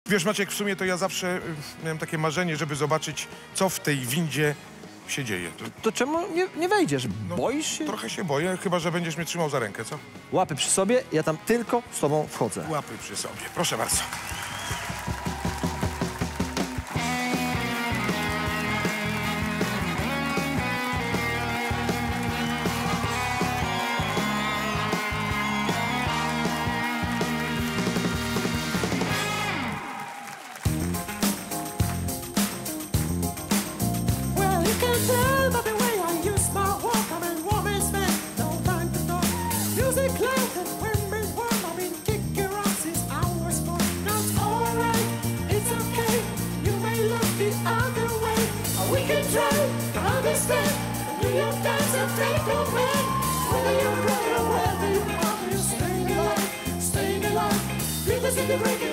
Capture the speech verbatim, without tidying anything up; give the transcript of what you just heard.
Wiesz, Maciek, w sumie to ja zawsze y, miałem takie marzenie, żeby zobaczyć, co w tej windzie się dzieje. To, To czemu nie, nie wejdziesz? no, Boisz się? Trochę się boję, chyba że będziesz mnie trzymał za rękę, co? Łapy przy sobie, ja tam tylko z tobą wchodzę. Łapy przy sobie. Proszę bardzo. Staying alive, staying alive, feel the city breaking.